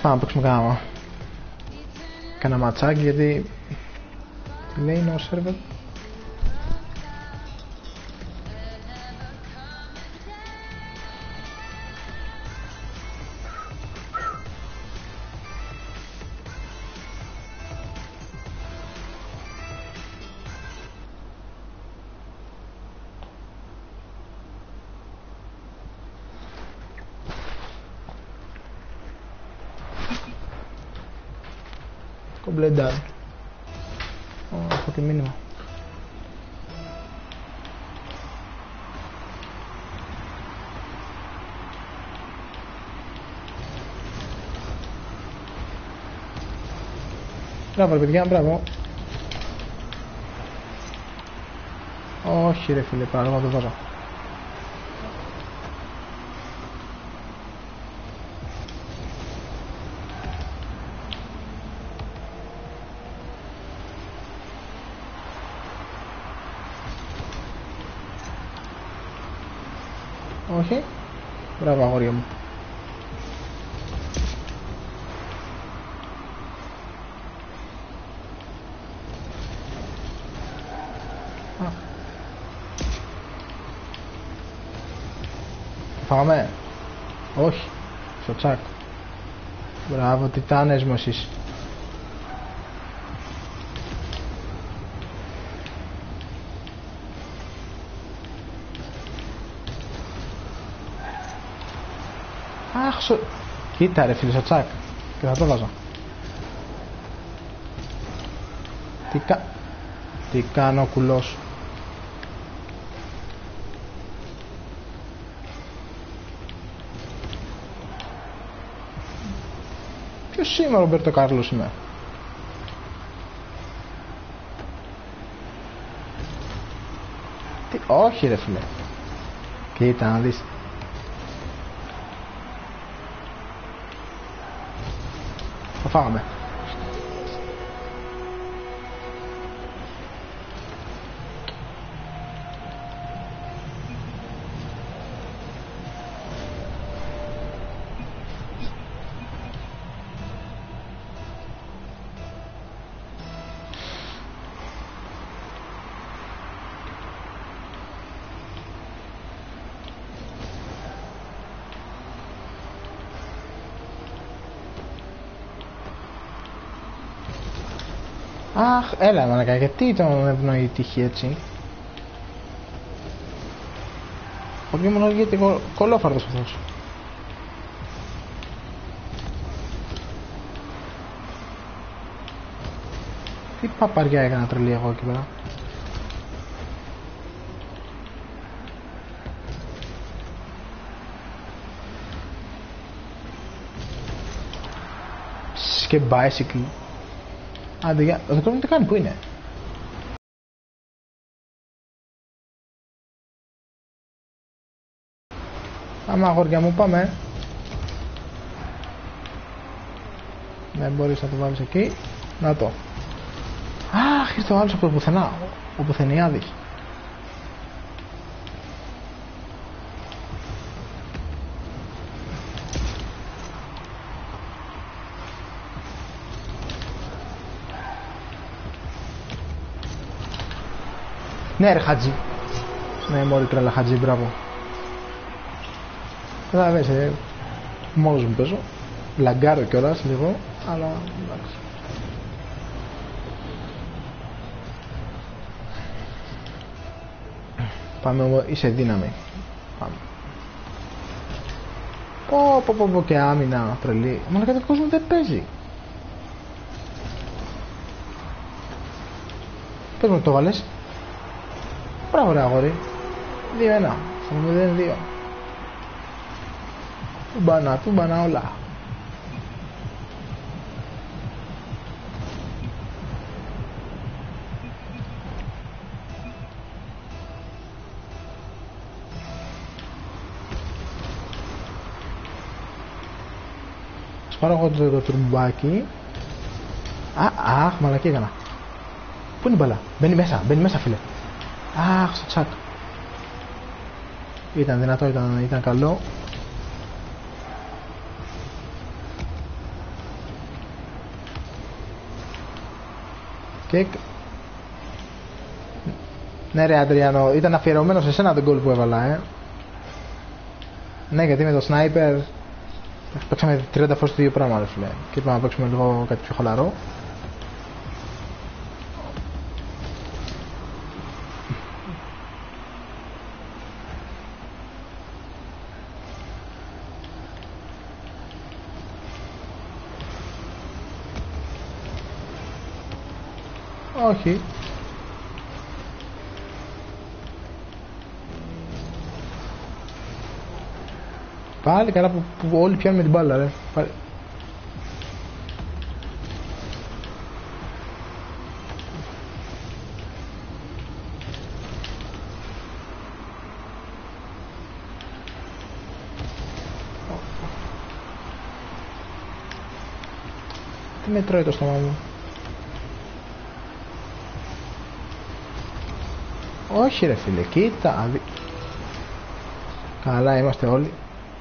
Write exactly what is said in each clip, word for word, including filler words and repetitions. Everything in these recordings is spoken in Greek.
Πάμε να παίξουμε κάνα, κάνα ματσάκι, γιατί λέει no server. Κομπλεντάρ. Έχω και μήνυμα. Μπράβο ρε παιδιά, μπράβο. Όχι ρε φίλε, παρακαλώ να το δω. Όχι. Μπράβο αγόρια μου. Α. Φάμε. Όχι. Στο τσάκ. Μπράβο, τιτάνες μου εσείς. Αχ, σο... Κοίτα ρε φίλε, στο τσάκ. Και θα το βάζω. Τι κα... Τι κάνω κουλός. Ποιος είμαι ο Ρομπέρτο Κάρλος είμαι. Τι... Όχι ρε φίλε. Κοίτα να δεις. Το φάγαμε. Αχ, έλα μαλάκα, γιατί τον ευνοεί η τύχη έτσι. Όχι μόνο γιατί κολόφαρτος αυτός. Τι παπαριά έκανα τρελή εγώ εκεί πέρα. Και bicycle. Άντε για... Ο δικός μου τι κάνει, πού είναι. Πάμε αγόρια μου, πάμε. Ναι, μπορείς να το βάλεις εκεί. Να το. Αχ, ήρθε ο άλλος από το πουθενά. Ο πουθενιάδης. Ναι ρε Χατζή. Ναι μόλι τρέλα Χατζή, μπράβο. Θα δες, ε, μόνος μου παίζω. Λαγκάρω κιόλας λίγο, αλλά εντάξει. Πάμε όμως, είσαι δύναμη. Πάμε. Πω πω πω πω και άμυνα τρελή. Μα κατά κόσμο δεν παίζει. Πες μου το βάλες. Μπράβο ρε αγόρι. δύο ένα. Στο μηδέν δύο. Τούμπανα, τούμπανα όλα. Πάρω εγώ το, το τουρμπάκι. Α, αχ, μαλακή έκανα. Πού είναι η μπαλά. Μπαίνει μέσα, μπαίνει μέσα φίλε. Αχ, στο τσάκ. Ήταν δυνατό, ήταν, ήταν καλό. Και... Ναι ρε Αντριάνο, ήταν αφιερωμένο σε σένα τον γκολ που έβαλα, ε. Ναι, γιατί με το σνάιπερ παίξαμε τριάντα φορές το ίδιο πράγμα, ρε φίλε. Και είπαμε να παίξουμε λίγο κάτι πιο χαλαρό. Όχι. Πάλι καλά που, που όλοι πιάνουμε την μπάλα, ρε. Πάλι. Τι με τρώει το στόμα μου. Όχι ρε φίλε, κοίτα. Καλά είμαστε όλοι.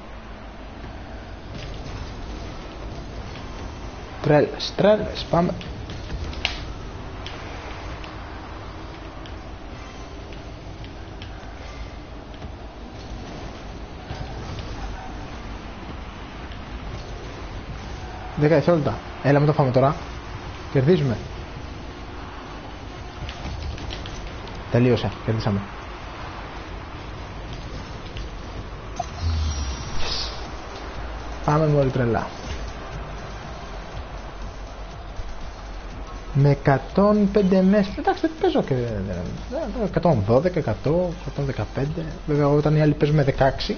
Τρέλες, τρέλες, πάμε. Δέκα δευτερόλεπτα. Έλα, μην το φάμε τώρα. Κερδίζουμε. Τελείωσε, κερδίσαμε. Yes. Πάμε με όλη τρελά. Με εκατόν πέντε μέσα. Εντάξει, δεν παίζω και εκατόν δώδεκα, εκατό, εκατόν δεκαπέντε. Βέβαια όταν οι άλλοι παίζουν με δεκαέξι.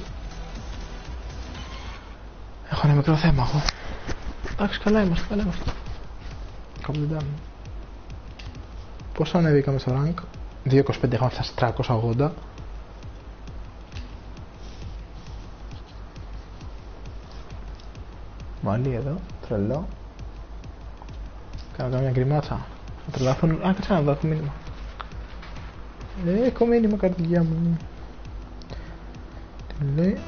Έχω ένα μικρό θέμα εγώ. Εντάξει, καλά είμαστε, καλά είμαστε. Κάπου δεν ήταν. Πόσο ανέβηκαμε στο rank? δύο είκοσι πέντε, είχαμε φτάσει τριακόσια ογδόντα. Μάλι εδώ, τρελό. Κάνω καμιά γκριμάτσα. Θα τρελαθούν. Α, κάτσε να δω, έχω μήνυμα. Ε, έχω μήνυμα, καρδιά μου. Τι λέει?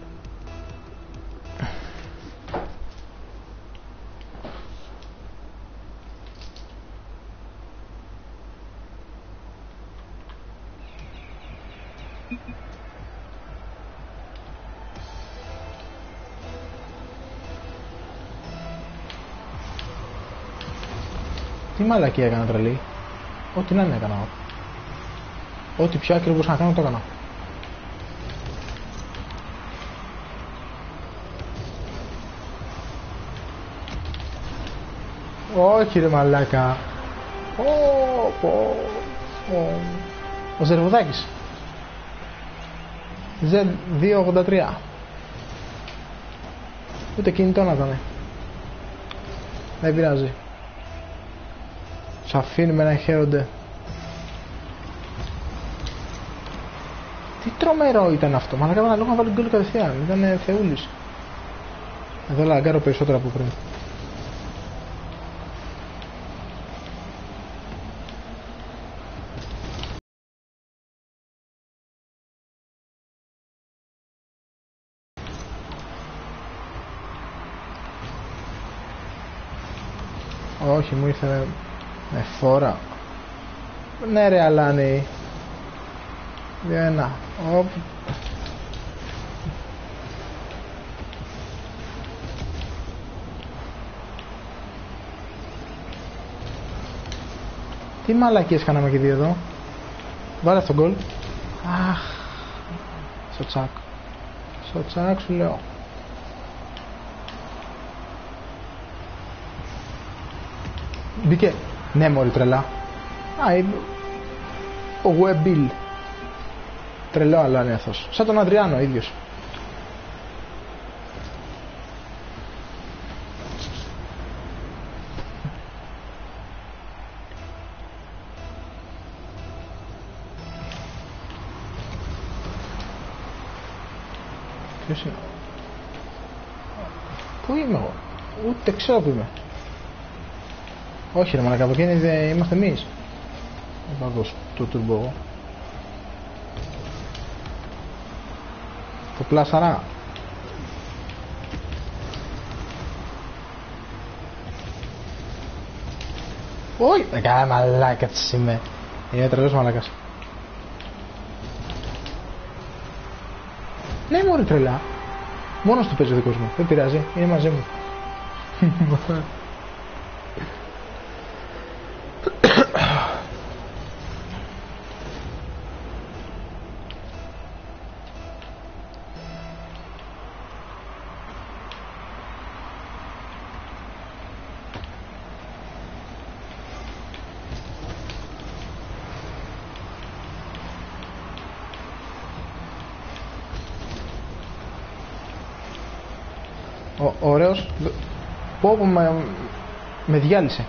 Τι μαλακία έκανα τρελή. Ό,τι να είναι έκανα. Ό,τι πιο άκυρο μπορούσα να κάνω το έκανα. Όχι ρε μαλάκα. Ω, πω, πω. Ο Ζερβουδάκης. Ζερ δύο ογδόντα τρία. Ούτε κινητό να ήταν. Δεν πειράζει. Τους αφήνουμε να χαίρονται. Τι τρομερό ήταν αυτό. Μαλάκα έβαλα λόγω να βάλει γκολ κατευθείαν. Ήταν θεούλης. Εδώ λαγκάρω περισσότερα από πριν. Όχι, μου ήρθε με φόρα. Ναι ρε Αλάνη. δύο ένα. Οπ. Τι μαλακίες κάναμε και δύο εδώ. Βάλε αυτό γκολ. Αχ. Στο τσάκ. Στο τσάκ σου λέω. Μπήκε. Ναι μόλι τρελά. Α, είναι ο Γουεμπίλ. Τρελό αλλά είναι αυτός. Σαν τον Αδριάνο ίδιος. Ποιος είναι? Πού είμαι εγώ? Ούτε ξέρω που είμαι. Όχι ρε μαλάκα, από εκείνη είμαστε εμείς. Θα δώσω το turbo εγώ. Το πλάσαρα. Όχι, δεν κάνα μαλάκα της είμαι. Είναι τρελός μαλάκας. Ναι μωρέ τρελά. Μόνος του παίζει ο δικός μου. Δεν πειράζει, είναι μαζί μου. Ο, ωραίος. Πω πω με, με διάλυσε.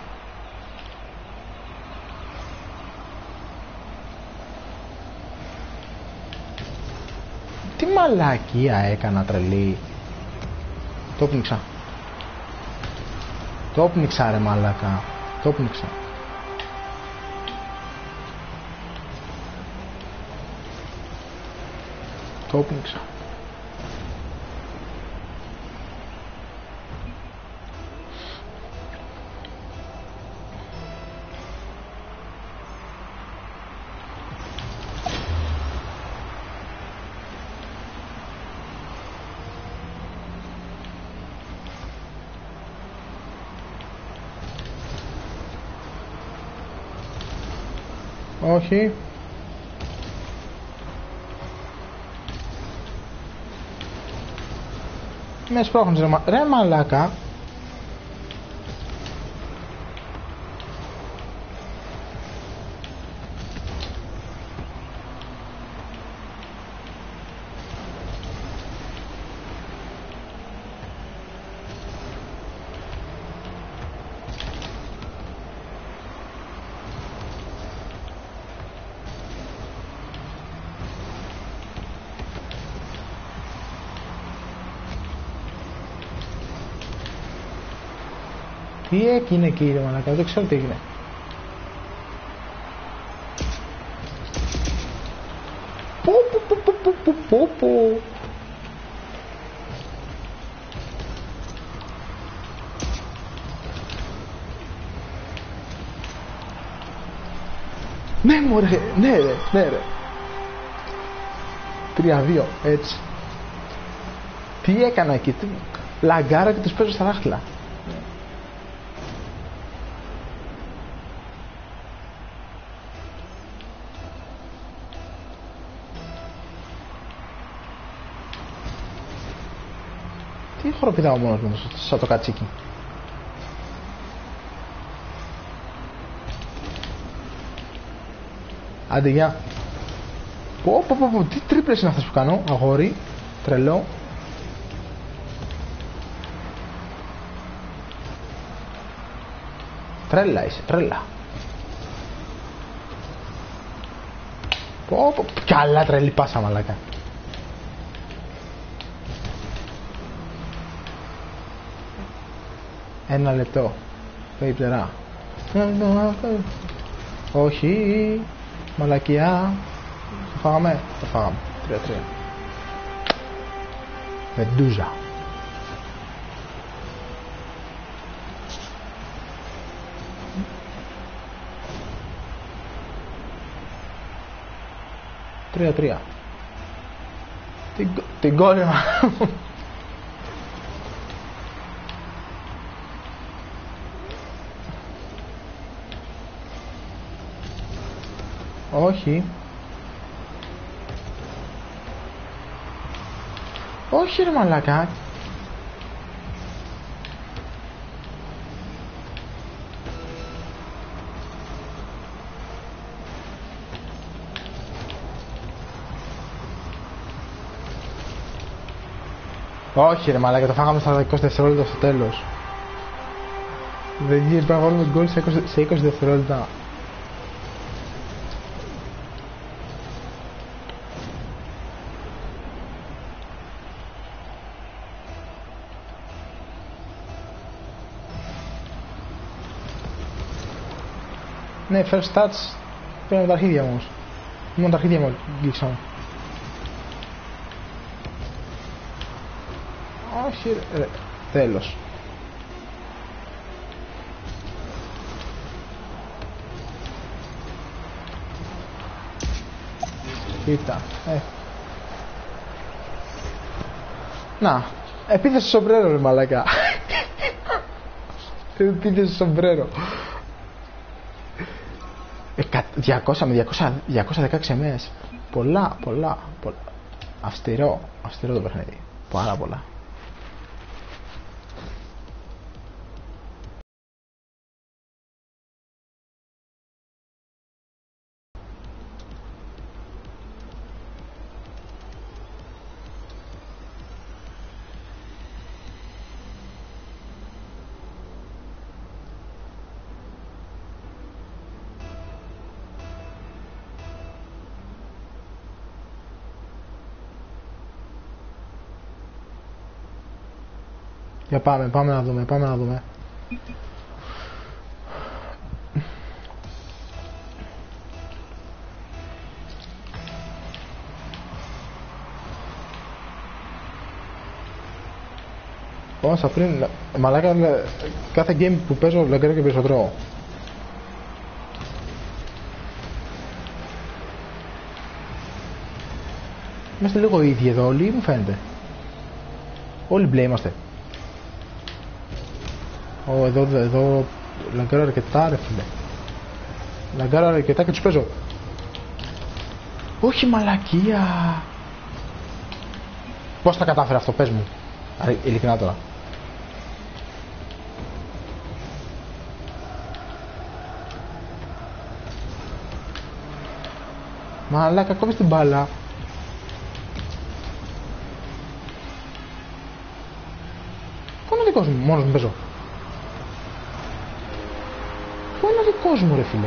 Τι μαλακία έκανα τρελή. Το πνίξα. Το πνίξα ρε μαλακά. Το πνίξα. Το πνίξα. Όχι. Με σπρώχνεις ρε, μα... ρε μαλάκα. Τι έγινε κύριε μαλάκα, δεν ξέρω τι έγινε. Πω πω πω πω πω πω πω. Ναι μωρέ, ναι ρε, ναι ρε. Τρία δύο, έτσι. Τι έκανα εκεί, τι... λαγκάρα και τους παίζω στα δάχτυλα. Τι χοροπηδάω μόνος μου σαν το κατσίκι. Άντε γεια. Πω πω πω πω, τι τρίπλες είναι αυτές που κάνω, αγόρι, τρελό. Τρέλα είσαι, τρέλα. Πω πω, καλά τρελή πάσα μαλάκα. Ένα λεπτό. Πέιπτερά. Όχι. Μαλακιά. Το φάγαμε. Το φάγαμε. Τρία τρία. Μεντούζα. Τρία τρία. Την, την κόρημα. Όχι. Όχι ρε μαλάκα. Όχι ρε μαλάκα, το φάγαμε στα είκοσι δευτερόλεπτα στο τέλος. Δεν γίνεται, πρέπει να βάλουμε γκολ σε είκοσι δευτερόλεπτα. Ναι, first touch πήραμε τα αρχίδια μου όμως. Μόνο τα αρχίδια μου γλύξαμε. Όχι ρε, τέλος. Κοίτα. Ε. Να. Επίθεση σομπρέρο ρε μαλάκα. Επίθεση σομπρέρο. διακόσια με διακόσια δεκαέξι εμές. Πολλά, πολλά, πολλά. Αυστηρό, αυστηρό το παιχνίδι. Πάρα πολλά. Για πάμε, πάμε να δούμε, πάμε να δούμε. Όσα πριν, μαλάκα, κάθε game που παίζω λαγκάρω και περισσότερο. Είμαστε λίγο οι ίδιοι εδώ όλοι, μου φαίνεται. Όλοι μπλε είμαστε. Ω, εδώ, εδώ, λαγκάρω αρκετά ρε φίλε. Λαγκάρω αρκετά και τους παίζω. Όχι μαλακία. Πώς τα κατάφερε αυτό, πες μου. Ειλικρινά τώρα. Μαλάκα, κόβεις την μπάλα. Πού είναι ο δικός μου, μόνος μου παίζω. Πού είναι ο δικός μου ρε φίλε.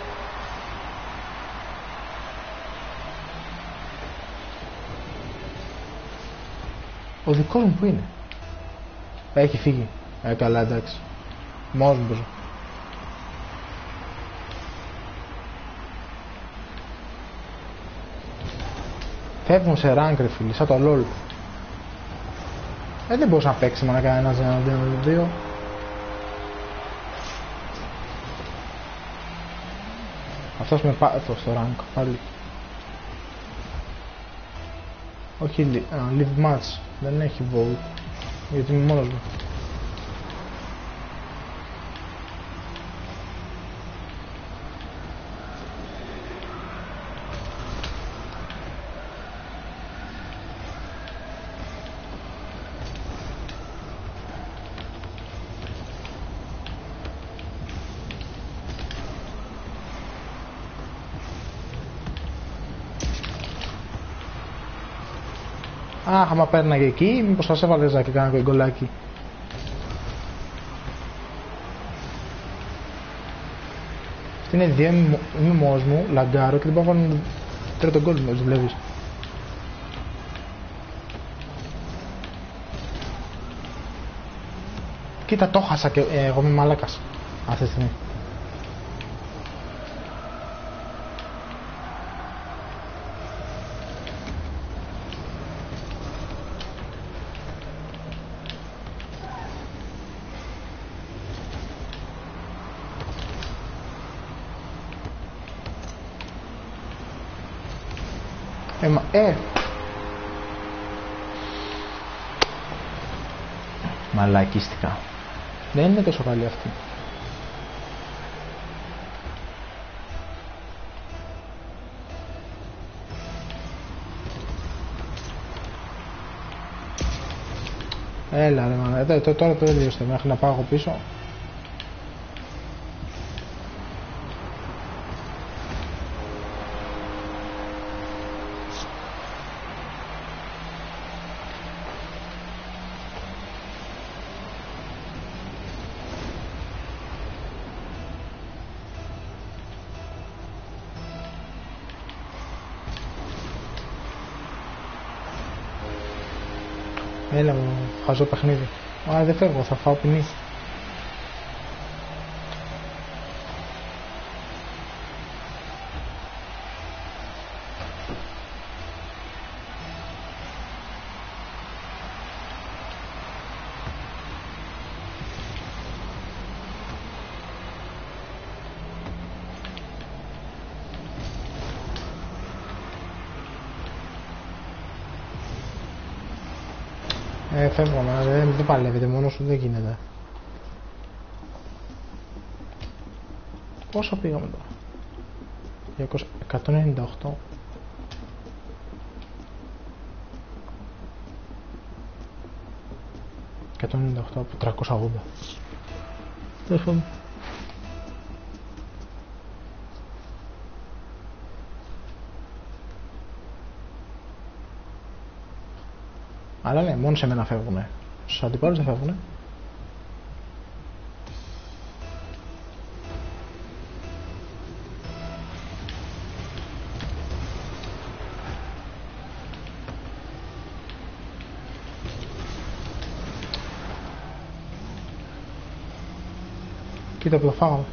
Ο δικός μου που είναι. Έχει φύγει. Ε, καλά εντάξει. Μόνος μου παίζω. Φεύγουν σε rank ρε φίλοι, σαν το LOL. Ε, δεν μπορούσε να παίξει μόνο κανένας εναντίον δύο. Αυτός με πάτω στο rank πάλι. Όχι, uh, live match. Δεν έχει vote. Γιατί είμαι μόνος μου. Αχ, άμα πέρναγε εκεί, μήπως σας έβαλες και κάνα γκολάκι. Στην ιδέα είμαι μόνος μου, λαγκάρω και δεν πάω να τρίτο γκολ μου, έτσι βλέπεις. Κοίτα, το χάσα και ε, εγώ είμαι μαλάκας αυτή τη στιγμή. Ε, μα, ε. Μαλακίστηκα. Δεν είναι τόσο καλή αυτή. Έλα ρε μάνα, ε, τώρα το τελείωστε μέχρι να πάω πίσω. Έλα μου, χαζό παιχνίδι. Α, δεν φεύγω, θα φάω ποινή. Ε, φεύγω, δεν, δεν παλεύετε, μόνο σου δεν γίνεται. Πόσο πήγαμε τώρα? εκατόν ενενήντα οκτώ. εκατόν ενενήντα οκτώ από τριακόσια ογδόντα. Τέλος πάντων. Αλλά ναι, μόνο σε μένα φεύγουνε. Στους αντιπάλους δεν φεύγουνε. Κοίτα που το φάγαμε.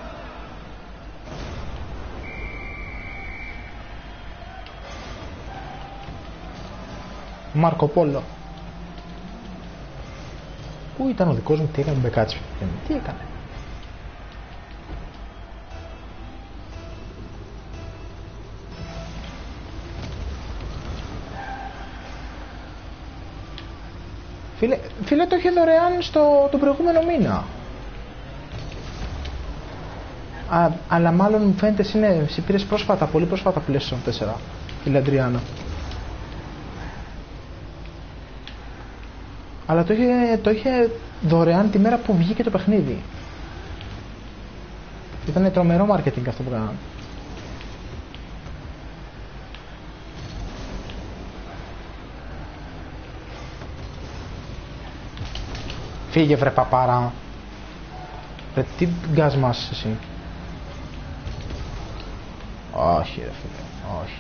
Μάρκο Πόλο. Πού ήταν ο δικός μου, τι έκανε Μπεκάτσι, τι έκανε? Φίλε, φίλε το είχε δωρεάν στο το προηγούμενο μήνα. Α, αλλά μάλλον μου φαίνεται είναι, εσύ πήρες πρόσφατα, πολύ πρόσφατα PlayStation τέσσερα, φίλε Αντριάννα. Αλλά το είχε, το είχε δωρεάν τη μέρα που βγήκε το παιχνίδι. Ήταν τρομερό marketing αυτό που κάνανε. Φύγε βρε παπάρα. Ρε τι γκάς μας εσύ. Όχι ρε φίλε, όχι.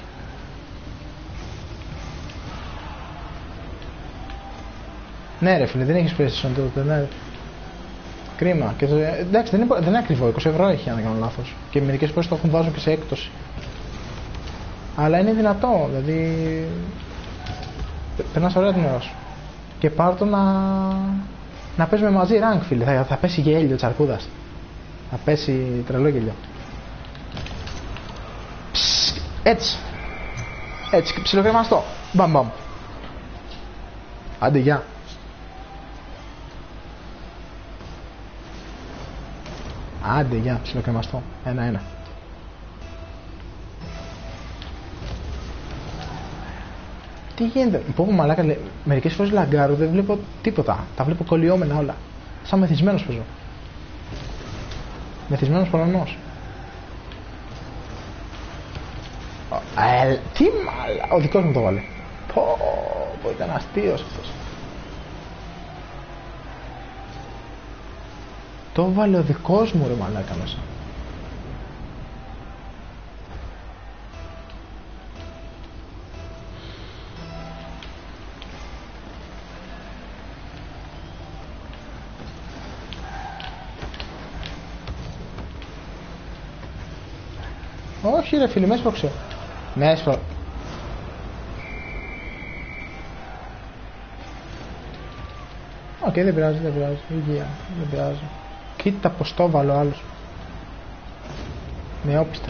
Ναι ρε φίλε, δεν έχεις PlayStation τότε, ναι. Κρίμα. Και το, εντάξει, δεν είναι, δεν είναι ακριβό, είκοσι ευρώ έχει αν δεν κάνω λάθος. Και μερικές φορές το έχουν βάζουν και σε έκπτωση. Αλλά είναι δυνατό, δηλαδή... Περνάς ωραία την ώρα σου. Και πάρ' το να... να παίζουμε μαζί rank φίλε, θα, θα πέσει γέλιο τσαρκούδας. Θα πέσει τρελό γέλιο. Ψ, έτσι. Έτσι, ψιλοκρεμαστό. Μπαμ μπαμ. Άντε γεια. Άντε γεια, ψιλοκρεμαστό. Ένα ένα. Τι γίνεται, πω πω μαλάκα, μερικές φορές λαγκάρω, δεν βλέπω τίποτα. Τα βλέπω κολλιόμενα όλα. Σαν μεθυσμένος παίζω. Μεθυσμένος Πολωνός. Ε, τι μαλάκα, ο δικός μου το βάλε. Πω, πω, ήταν αστείος αυτός. Το βάλε ο δικός μου ρε μαλάκα μέσα. Όχι ρε φίλε, με έσπρωξε. Με έσπρωξε. Οκ, okay, δεν πειράζει, δεν πειράζει. Υγεία, δεν πειράζει. Κοίτα πως το βάλω άλλος. Με όπιστα.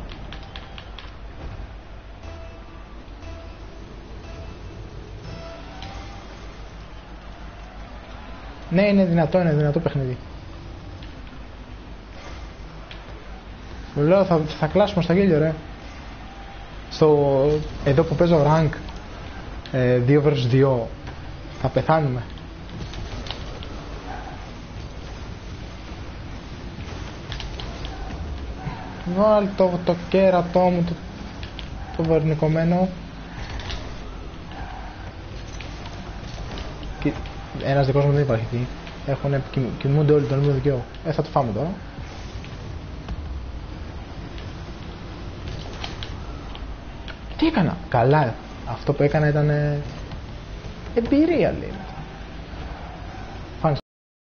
Ναι, είναι δυνατό, είναι δυνατό παιχνίδι. Μου λέω θα, θα κλάσουμε στα γέλιο ρε. Στο... εδώ που παίζω rank ε, δύο versus δύο θα πεθάνουμε. Βάλ το, το κέρατό μου το, το βερνικωμένο. Και, ένας δικός μου δεν υπάρχει εκεί. Έχουνε, κοιμούνται όλοι τον ίδιο δικαιό. Ε, θα το φάμε τώρα. Τι έκανα? Καλά. Αυτό που έκανα ήταν ε, εμπειρία λέει. Φάνε.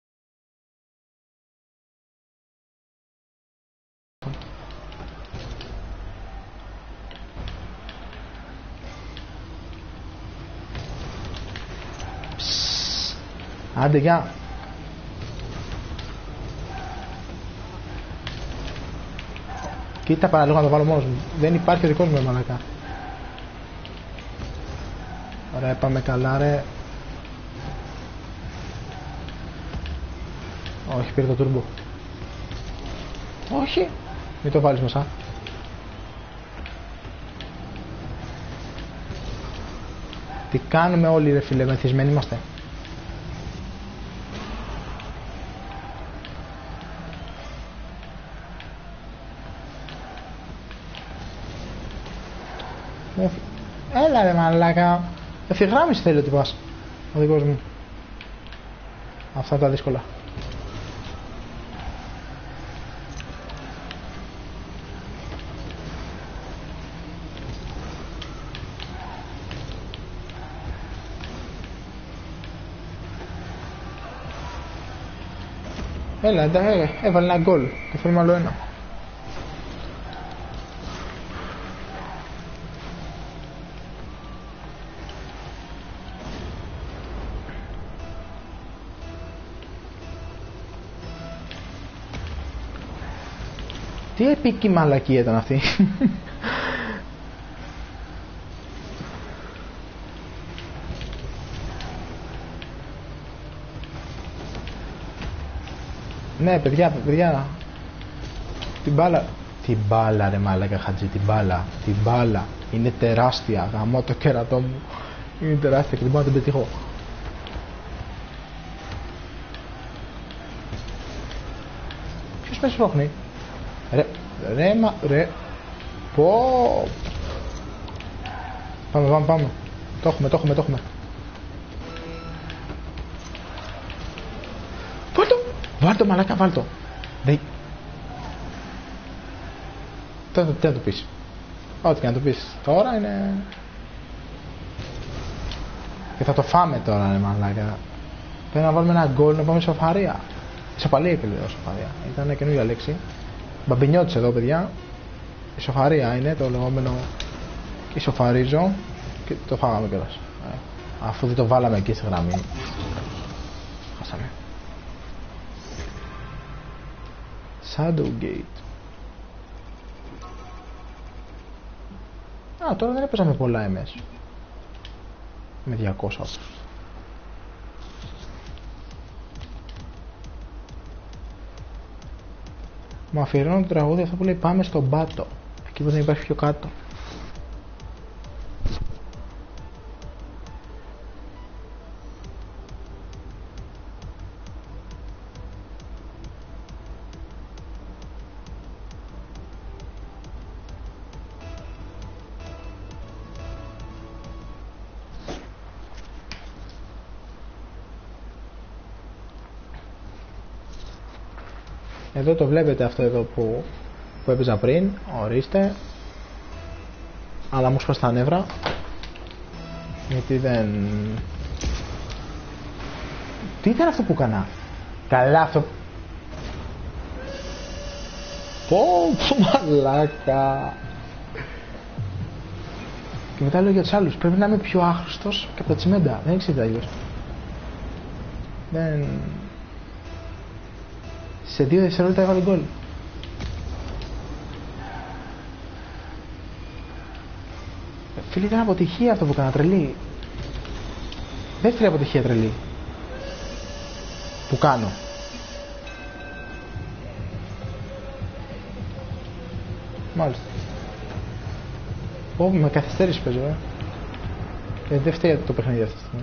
Άντε γεια. Κοίτα παραλίγο να το βάλω μόνος μου. Δεν υπάρχει ο δικός μου μαλακά. Ωραία, πάμε καλά ρε. Όχι, πήρε το τουρμπο. Όχι. Μην το βάλεις μέσα. Τι κάνουμε όλοι ρε φίλε, μεθυσμένοι είμαστε. Έλα ρε μαλάκα. Ευθυγράμμιση θέλει ότι πας. Ο δικός μου. Αυτά τα δύσκολα. Έλα, εντάξει, έβαλε ένα γκολ και θέλουμε άλλο ένα. Τι επίκη μαλακία ήταν αυτή. Ναι, παιδιά, παιδιά. Την μπάλα. Την μπάλα, ρε μάλακα Χατζή, την μπάλα. Την μπάλα. Είναι τεράστια. Γαμώ το κέρατό μου. Είναι τεράστια και δεν μπορώ να την πετύχω. Ποιος με σπρώχνει. Ρε, ρε, μα, ρε. Πω. Πάμε, πάμε, πάμε. Το έχουμε, το έχουμε, το έχουμε. Βάλ' το μαλάκα, βάλ' το. Δεν... Τι να το πεις. Ό,τι και να το πεις. Τώρα είναι... Και θα το φάμε τώρα, ρε μαλάκα. Πρέπει να βάλουμε ένα γκολ, να πάμε σοφαρία. Ισοπαλία είπε λέω σοφαρία. Ήταν καινούργια λέξη. Μπαμπινιώτης εδώ, παιδιά. Η σοφαρία είναι το λεγόμενο... Ισοφαρίζω. Και το φάγαμε κιόλας. Αφού δεν το βάλαμε εκεί στη γραμμή. Χάσαμε. Shadowgate. Α, τώρα δεν έπαιζαμε πολλά εμ ες. Με διακόσια. Μου αφιερώνω το τραγούδι αυτό που λέει πάμε στον πάτο. Εκεί που δεν υπάρχει πιο κάτω. Εδώ το βλέπετε αυτό εδώ που, που έπαιζα πριν, ορίστε. Αλλά μου σπάσει τα νεύρα. Γιατί δεν... Τι ήταν αυτό που έκανα. Καλά αυτό. Πω, πω μαλάκα. Και μετά λέω για τους άλλους, πρέπει να είμαι πιο άχρηστος και από τα τσιμέντα. Δεν ξέρετε αλλιώς. Δεν... Σε δύο δευτερόλεπτα έβαλε γκολ. Φίλοι, ήταν αποτυχία αυτό που έκανα, τρελή. Δεύτερη αποτυχία τρελή. Που κάνω. Μάλιστα. Ω, με καθυστέρηση παίζω, ε. Και δεν φταίει το παιχνίδι αυτή τη στιγμή.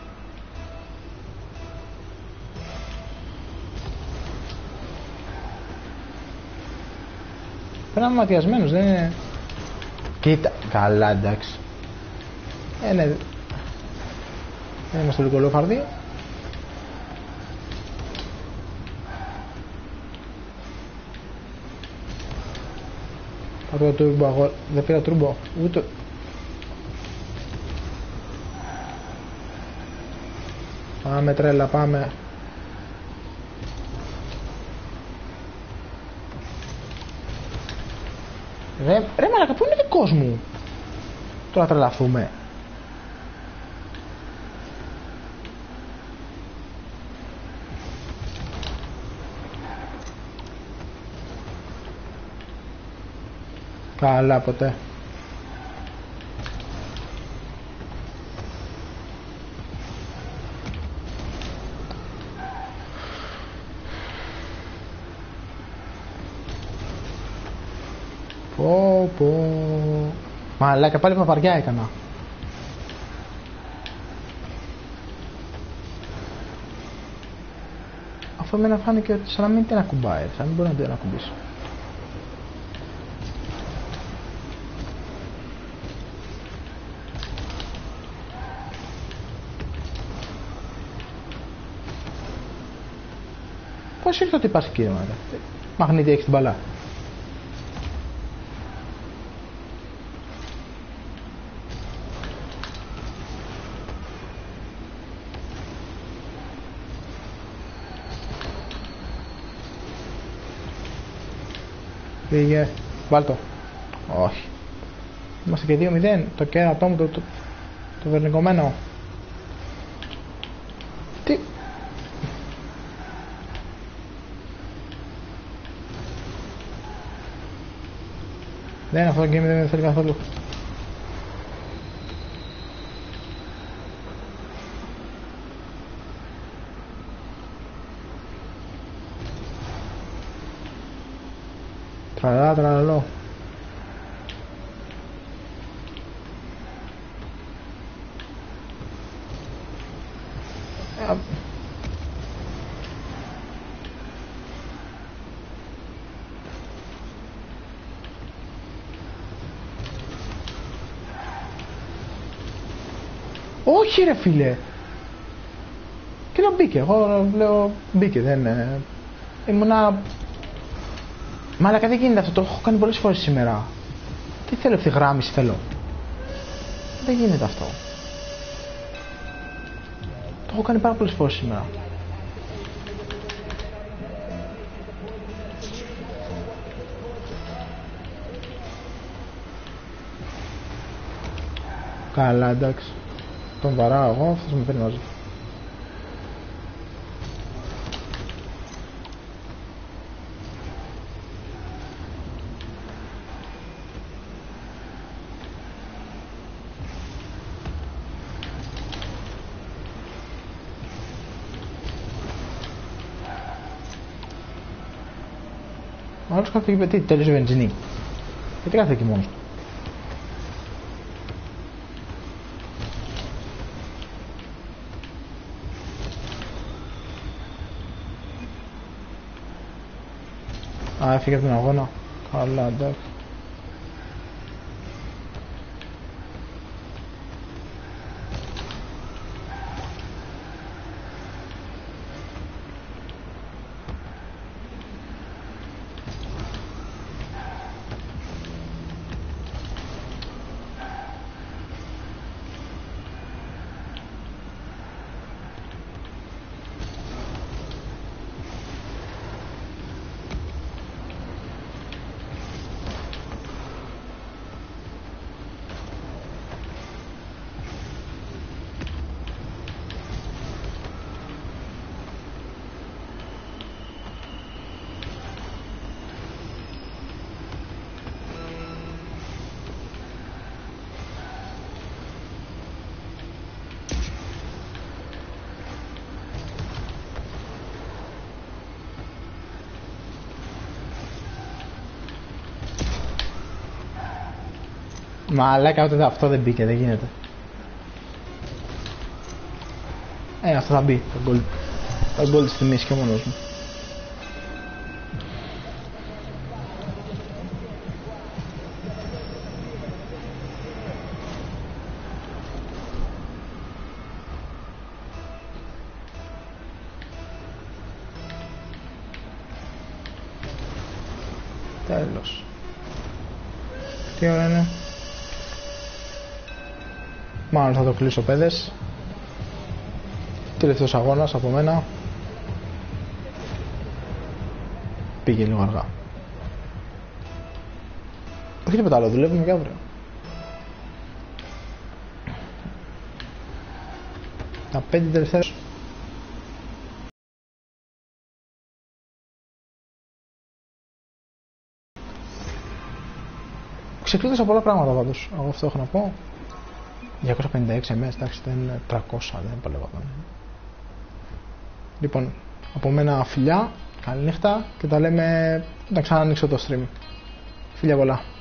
Πρέπει να είμαι ματιασμένος, δεν είναι... Κοίτα, καλά εντάξει. Ε, ναι. Δεν είμαστε λίγο λοφαρδί. Πάρω το τουρμπο, αγώ... δεν πήρα τουρμπο, ούτε... Πάμε τρέλα, πάμε. Ρε, ρε μαλάκα, πού είναι δικός μου. Τώρα τρελαθούμε. Καλά ποτέ. Πω πω. Μαλάκα, πάλι παπαριά έκανα. Αφού εμένα φάνηκε ότι σαν να μην την ακουμπάει, σαν να μην μπορεί να την ακουμπήσει. Πώς ήρθε ότι πας εκεί, ρε μάνα. Μαγνήτη έχει την μπαλά. Πήγε. Βάλ' το. Όχι. Είμαστε και δύο μηδέν. Το κέρατό μου, το, το, το βερνικωμένο. Τι. Δεν, αυτό το game δεν με θέλει καθόλου. Τραλά, τραλαλό. Ε, όχι ρε φίλε. Και λέω μπήκε, εγώ λέω μπήκε, δεν είναι. Ήμουνα... Μαλάκα δεν γίνεται αυτό, το έχω κάνει πολλές φορές σήμερα. Τι θέλω, ευθυγράμμιση θέλω. Δεν γίνεται αυτό. Το έχω κάνει πάρα πολλές φορές σήμερα. Καλά, εντάξει. Τον βαράω εγώ, αυτός με παίρνει μαζί. Ο άλλος κάθε εκεί τι, τέλειωσε βενζίνη. Γιατί κάθε εκεί μόνος του. Α, έφυγε από τον αγώνα. Καλά, εντάξει. Μαλάκα, ούτε αυτό δεν μπήκε, δεν γίνεται. Ε, αυτό θα μπει, το γκολ. Το γκολ της τιμής και μόνος μου. Τέλος. Τι ώρα είναι. Μάλλον θα το κλείσω, παιδες. Τελευταίος αγώνας από μένα. Πήγε λίγο αργά. Όχι τίποτα άλλο, δουλεύουμε και αύριο. Τα πέντε τελευταίους. Ξεκλείδωσα πολλά πράγματα πάντως. Εγώ αυτό έχω να πω. διακόσια πενήντα έξι εμές, εντάξει, δεν είναι τριακόσια, δεν παλεύονταν. Λοιπόν, από μένα φιλιά, καλή νύχτα και τα λέμε όταν ξανά ανοίξω το stream. Φιλιά πολλά.